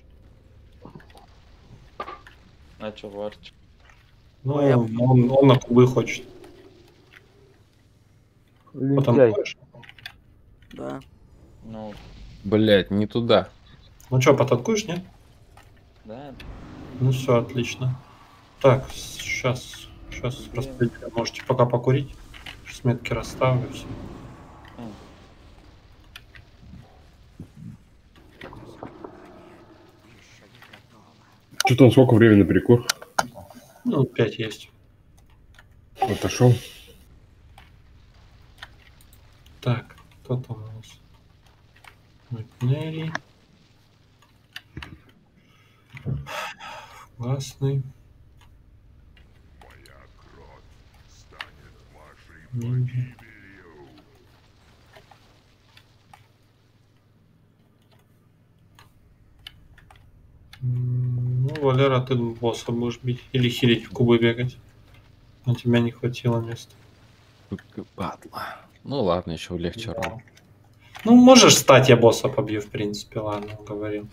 А чё, варчик? Ну, он, он на кубы хочет. Лентяй. Потанкуешь? Да. Ну, Блять, не туда. Ну что, потанкуешь, нет? да. Ну все, отлично. Так, сейчас, сейчас распределим. Можете пока покурить. Сейчас метки расставлю. Все. Что там, сколько времени на перекур? Ну, пять есть. Отошел. Так, кто там у нас? Макнери. Классный. Ниндзя. М, Ну, Валера, ты босса будешь бить. Или хилить в кубы бегать. На тебя не хватило места. Падла. Ну ладно, еще легче ровно. Ну, можешь встать, я босса побью, в принципе, ладно, говорил.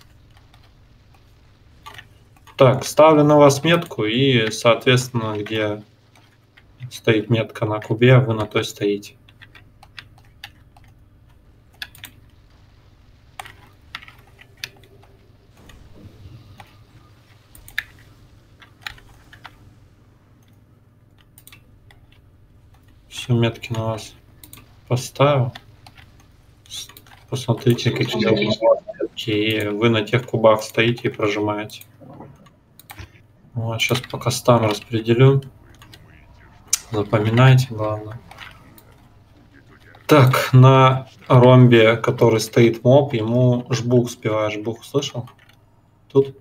Так, ставлю на вас метку, и, соответственно, где стоит метка на кубе, вы на той стоите. Все, метки на вас поставил. С- Посмотрите, какие у вас метки, и вы на тех кубах стоите и прожимаете. Вот, сейчас по кастам распределю. Запоминайте, главное. Так, на ромбе, который стоит моб, ему жбух спевает. Жбух слышал? Тут?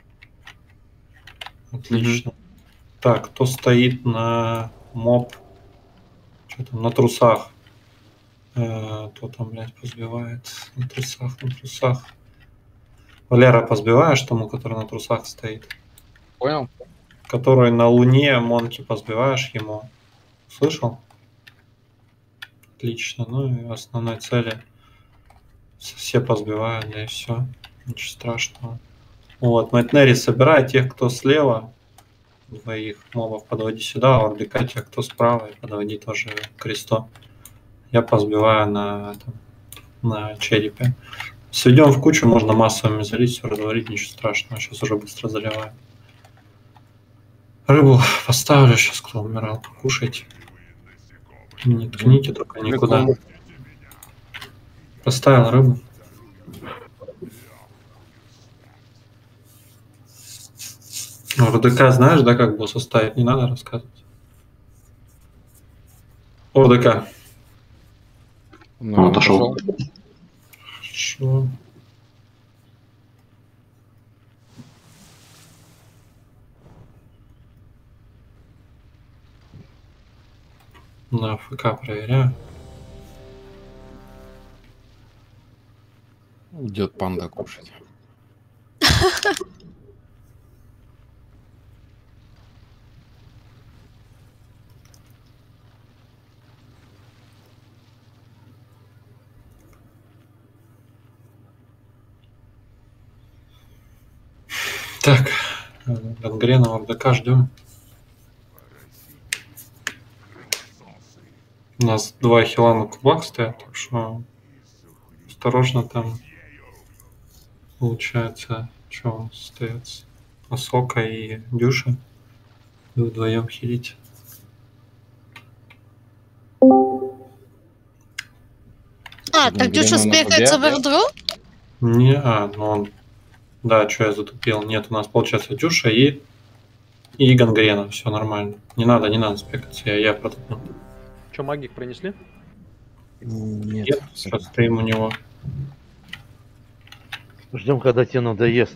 Отлично. Так, кто стоит на моб? Что там, на трусах? Э, кто там, блядь, позбивает? На трусах, на трусах. Валера, позбиваешь тому, который на трусах стоит? Понял? Который на луне, Монки, позбиваешь ему? Слышал? Отлично. Ну и основной цели все позбивают, да и все. Ничего страшного. Вот, Мэтнери, собирай тех, кто слева. Двоих мобов подводи сюда, а ОРДК тех, кто справа, и подводи тоже к кресту. Я позбиваю на, этом, на черепе. Сведем в кучу, можно массовыми залить, все развалить, ничего страшного. Сейчас уже быстро заливаем. Рыбу поставлю, сейчас кто умирал, покушайте. Не ткните только никуда. Поставил рыбу. ОРДК знаешь, да, как босса ставить? Не надо рассказывать. ОРДК. Ну, Он отошел. Хорошо. На ФК проверяю. Идет панда кушать. Так, гангрена ОРДК ждем. У нас два хила на кубах стоят, так что осторожно там. Получается, что у нас остается? Асока и Дюша. Вы вдвоем хилите. А, так Дюша спекается в эрдру? Не, а, ну он... Да, что я затупил? Нет, у нас получается Дюша и... И гангрена, все нормально. Не надо, не надо спекаться, я, я протопнул. Че, магик принесли? Нет. Нет, сейчас стоим у него. Ждем, когда тебе надоест.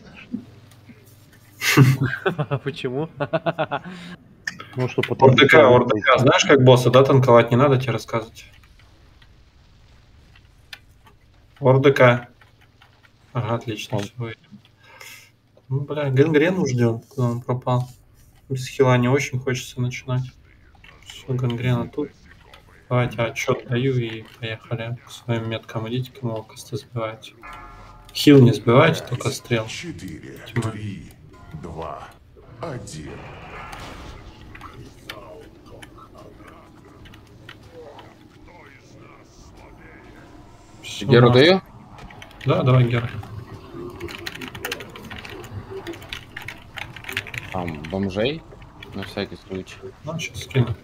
Почему? Ну, что потом... ОРДК, ОРДК, знаешь, как босса, да, танковать не надо тебе рассказывать? ОРДК. Ага, отлично, все. Ну, бля, гангрену ждем, куда он пропал. Без хила не очень хочется начинать. Все, гангрена тут. Давайте отчет даю и поехали. К своим меткам идите, кому косты сбивайте. Хил не сбивайте, только стрел. четыре, три, два, один. Геру даю? Да, давай, Гера. Там бомжей, на всякий случай. Ну, сейчас скину.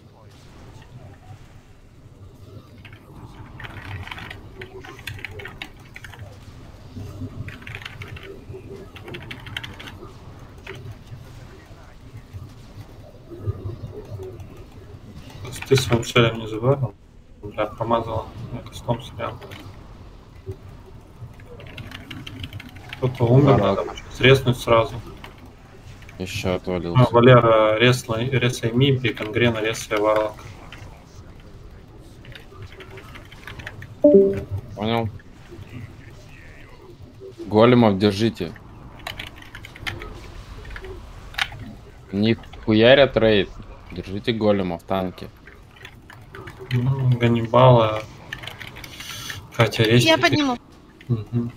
Ты своим целям не забывал? Бля, промазала. Я костом снял. Кто-то умер, Да, надо срезнуть сразу. Еще отвалился. А, Валера ресла, ресай Миби, Гангрена ресай Варлок. Понял. Големов держите. Не хуярят рейд. Держите голема в танке. Ну, Ганнибала. Катя речь. Я подниму. Угу.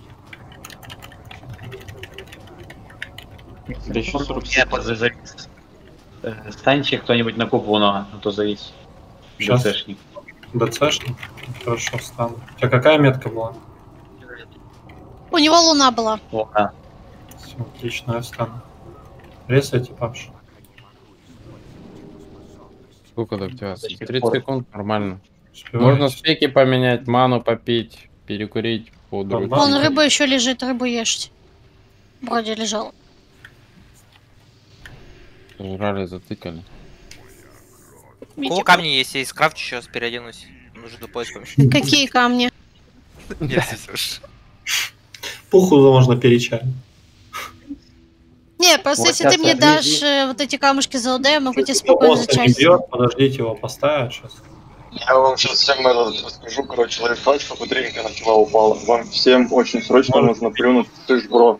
Да еще сорок секунд. Станьте кто-нибудь на купона, а то завис. Сейчас. ДЦшник. ДЦшник? Хорошо, встану. У тебя какая метка была? У него луна была. Луна. Все, отлично, я встану. Ресайте, папш. Сколько до активации? До сих тридцать пор. секунд, нормально. Успеваете? Можно спеки поменять, ману попить, перекурить, пудру. Ладно. Он рыба еще лежит, рыбу ешьте. Вроде лежал. Жрали, затыкали. У кого камни есть? Я скрафчу сейчас, переоденусь. Нужно пояс помещать. Какие камни? Если уж. Пуху можно перечать. Не, просто Вот если ты сейчас мне отвези. дашь э, вот эти камушки за ЛД, я могу тебе Если спокойно босса не зачастить. бьет, подождите, его поставят сейчас. Я вам сейчас всем этот расскажу, короче, лайфхак, чтобы дренька на тела упала. Вам всем очень срочно Может. нужно плюнуть, ты ж бро.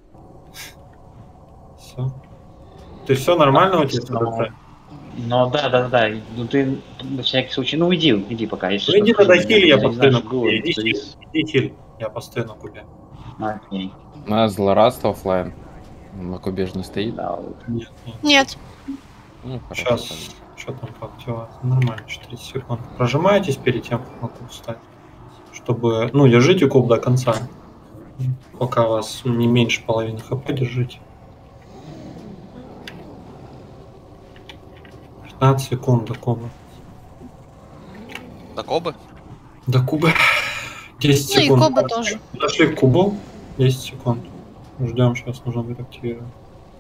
Все. Ты все нормально у тебя? Ну, ну да, да, да, да. Ну ты на всякий случай, ну иди, иди пока. Если Ну иди что, на ты хиль, я не постою на знаешь, кубе. Иди то хиль, есть- иди хиль. Я постою на кубе. А, окей. У нас злорадство оффлайн. На кубе же не стоит. Да, вот. Нет, нет. Нет. Ну, хорошо. Сейчас. Что там по активации? Нормально, четыре секунды. Прожимаетесь перед тем, как на куб встать. Чтобы, ну, держите куб до конца. Пока вас не меньше половины хп держите. пятнадцать секунд до куба. До кобы? До куба. десять Ну и секунд. кобы тоже. Дошли к кубу. десять секунд. Ждем, сейчас нужно будет активировать.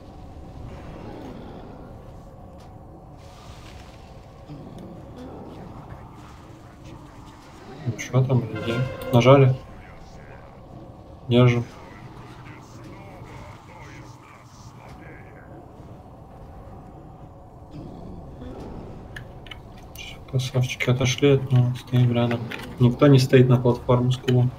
Ну что там, где? Нажали? Держим. Всё, красавчики отошли от него, стоим рядом. Никто не стоит на платформе с кубом.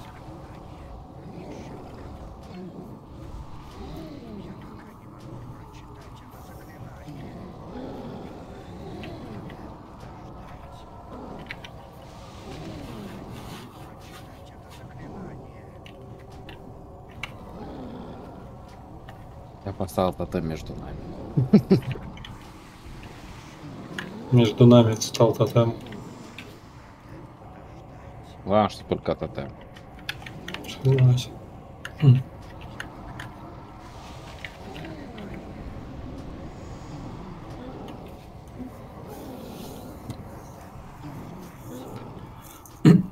Я поставил тотем между нами. Между нами стал тотем. Главное, что только тотем. Согласен. Хм.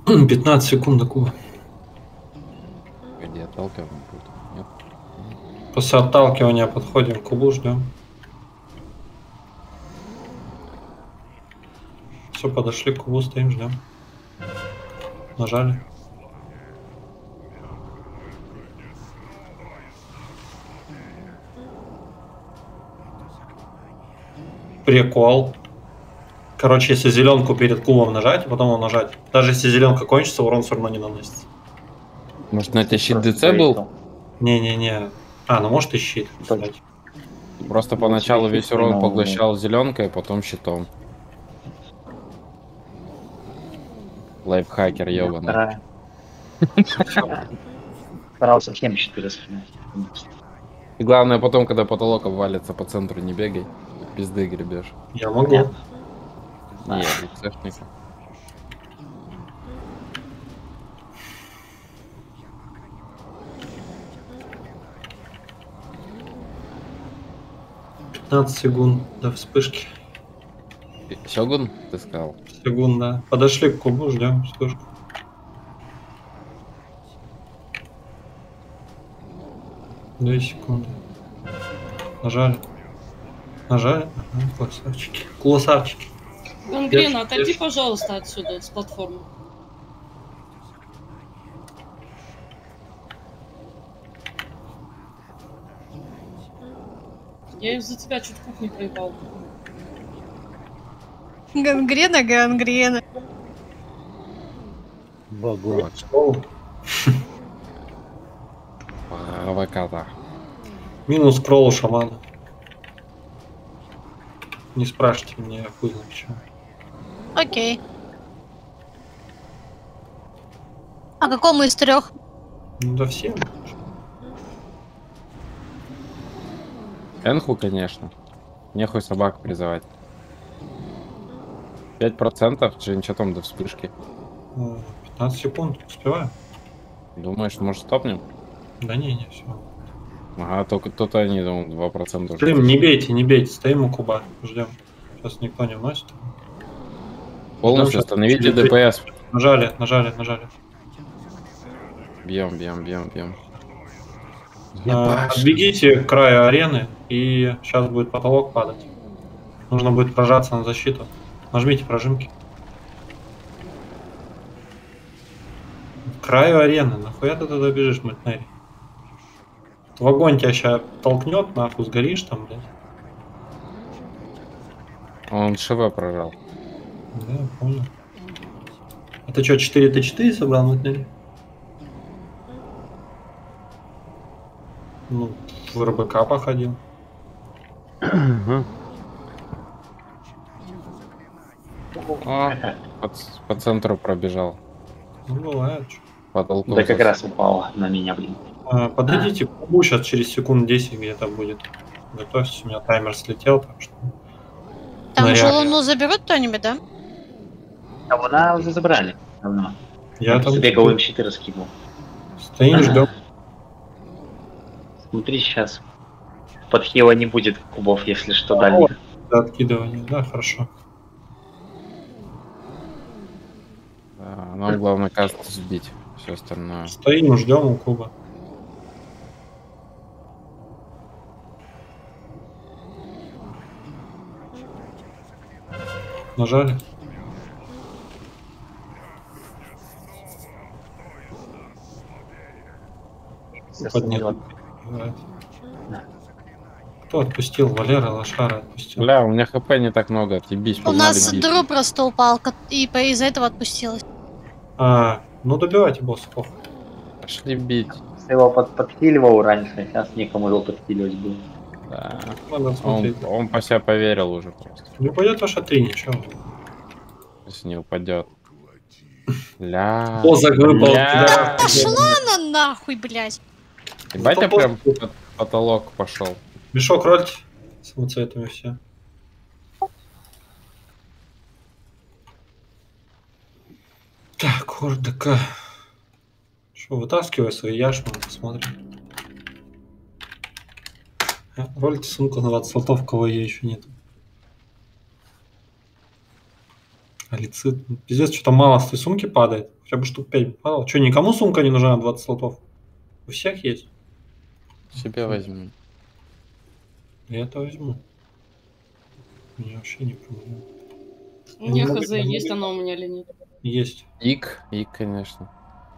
пятнадцать секунд до куба. Где отталкиваем будет? Нет. После отталкивания подходим к кубу, ждем. Все, подошли к кубу, стоим, ждем. Нажали. Прикол. Короче, если зеленку перед кубом нажать, а потом его нажать, даже если зеленка кончится, урон все равно не наносится. Может, на тебя щит ДЦ был? Не-не-не. А, ну может и щит, кстати. Просто поначалу весь урон поглощал зеленкой, а потом щитом. Лайфхакер, ёбаный. Старался всем четыре сохранять. И главное потом, когда потолок обвалится по центру, не бегай. Пизды гребешь. Я могу. Нет, ДЦшника. пятнадцать секунд до вспышки. Сёгун, ты сказал? Секунд, да. Подошли к кубу, ждем вспышку. Две секунды. Нажали. Нажали. Ага, красавчики. Красавчики. Гангрена, отойди, пожалуйста, отсюда, с платформы. Я из-за тебя чуть куб не проебал. Гангрена, гангрена. Вагон. Провокатор. Минус кролл шамана. Не спрашивайте меня, я хуй знаю почему. Окей. А какому из трех? Ну да всем. Энху, конечно. Нехуй собак призывать. пять процентов, че ничего там до вспышки. пятнадцать секунд, успеваю. Думаешь, может стопнем? Да не, не, все. Ага, только тут они, думаю, два процента. Стоим, не бейте, не бейте, стоим у куба, ждем. Сейчас никто не вносит. Полностью остановите ДПС. Нажали, нажали, нажали. Бьем, бьем, бьем, бьем. А, отбегите к краю арены, и сейчас будет потолок падать. Нужно будет прожаться на защиту. Нажмите прожимки. К краю арены, нахуя ты туда бежишь, мэтнери? В огонь тебя сейчас толкнет, нахуй сгоришь там, блядь. Он ШВ прожал. Да, я понял. А ты что, четыре тэ четыре собрал, мэтнери? Ну, в РБК походил. О, по, по центру пробежал. Ну, бывает. Потолку Да как раз упала на меня, блин. А, подойдите к кубу, сейчас через секунд десять где-то будет. Готовьтесь, у меня таймер слетел, так что... Там же Наряд. луну заберут кто-нибудь, да? А луна уже забрали давно. Я Я там бегал им щиты раскидывал. Стоим, ждем. Смотри, сейчас подхила не будет кубов, если что, дальних. До откидывания, да, хорошо. Да, нам главное каст сбить. Все остальное. Стоим, ждем у куба. Нажали. Поднял. Кто отпустил? Валера, Лошара отпустил. Бля, у меня хп не так много, отъебись, У погнали нас бить. Дру просто упал, ко- и по- из-за этого отпустилась. А, ну добивайте босса, похуй. Пошли бить. Его под, подхиливал раньше, сейчас некому его подхиливать было. Да. Надо Он, смотреть. он по себя поверил уже просто. Не упадет ваша три, ничего. Если не упадет. Ля. Позак выпал. Бля. Да. Пошла она нахуй, блядь. Ебать, я Ну, прям под потолок пошел. Мешок рольте. Самоцветами все. Так, Хордака. Что, вытаскивай свои яшмы, посмотрим. А, рольте сумку на двадцать слотов, кого ей еще нет. Халицит. Пиздец, что-то мало с той сумки падает. Хотя бы штук пять падало. Что, никому сумка не нужна на двадцать слотов? У всех есть? Себе возьми. Я это возьму. Мне вообще не проблема. Не хз, есть она у меня или нет. Есть. Ик, ик, конечно.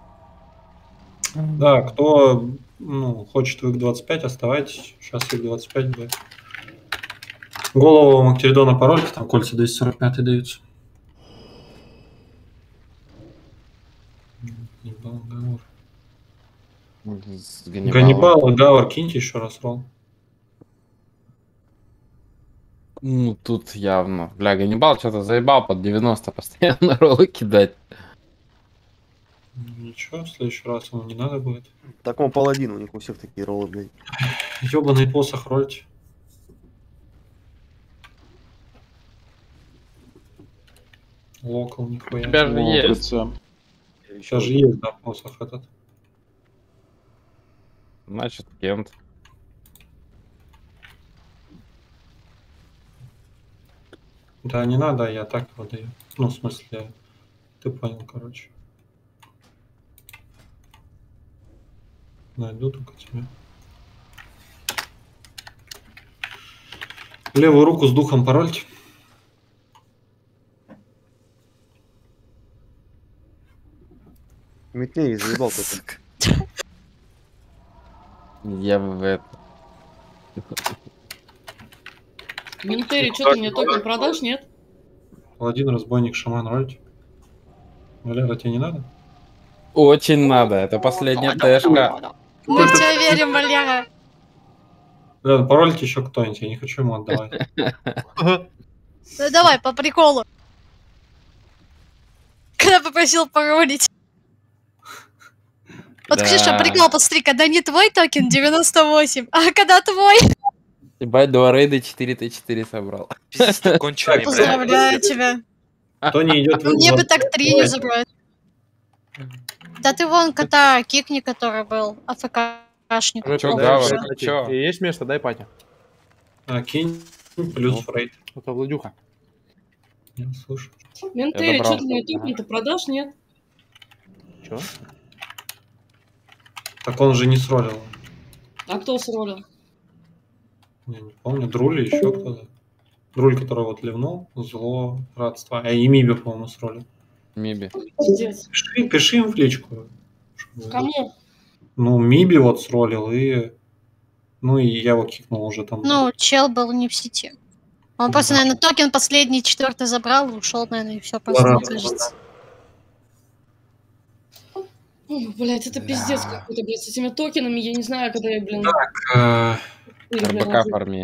Да, кто ну, хочет в ик двадцать пять, оставайтесь. Сейчас ик двадцать пять будет. Голову Мактеридона пароль, там кольца двести сорок пять даются. Ганнибал, Гавар. Ганнибал и Гавар, киньте еще раз ролл. Ну, тут явно. Бля, Ганнибал что-то заебал под девяносто постоянно роллы кидать. Ничего, в следующий раз ему не надо будет. Так он паладин, у них у всех такие роллы, блядь. Ёбаный посох рольте. Локал, нихуя. У тебя же есть. Сейчас же есть, да, посох этот. Значит, Кент. Да, не надо, я так выдаю. Ну, в смысле, ты понял, короче. Найду только тебя. Левую руку с духом парольте. Метней заебал только. Я в это. Ментери, что ты мне токен продашь, нет? Паладин, разбойник, шаман рольте. Валера, тебе не надо? Очень надо, это последняя тэшка. Мы в тебя верим, Валера. Бля, парольте еще кто-нибудь, я не хочу ему отдавать. Ну давай, по приколу. Когда попросил паролить. Вот, Да. Ксюша, прикол, посмотри, когда не твой токен девяносто восемь, а когда твой. Ебать, два рейда четыре тэ четыре собрал. Пиздец, ты конченый, Поздравляю тебя. Кто не идет в Мне бы ик так три не забрать. Да ты вон кота кикни, который был АФКшник. Ну чё, Дай, Гавар, дай, ты дай, чё? дай. Есть место, дай пати. А, кинь плюс фрейд. Это Владюха. Я слушаю. Ментери, добрал. что ты мне токен-то продашь, нет? Чё? Так он же не сролил. А кто сролил? Я не помню, Друли, еще кто-то. Друль, который вот ливнул, зло, радство. А и Миби, по-моему, сролил. Миби. Пиздец. Пиши, пиши им в личку. Кому? Ну, Миби вот сролил, и... Ну, и я его кикнул уже там. Ну, чел был не в сети. Он просто, наверное, токен последний, четвертый забрал, ушел, наверное, и все, просто Пора. мне кажется. Ой, блядь, это пиздец какой-то, блядь, с этими токенами, я не знаю, когда я, блин... Так, э, РБК фарми.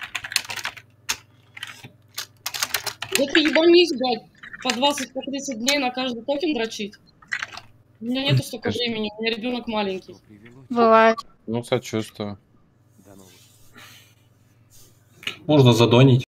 Да ты ебанись, блядь, по двадцать по тридцать дней на каждый токен дрочить. У меня нету столько времени, у меня ребенок маленький. Бывает. Ну, сочувствую. можно задонить.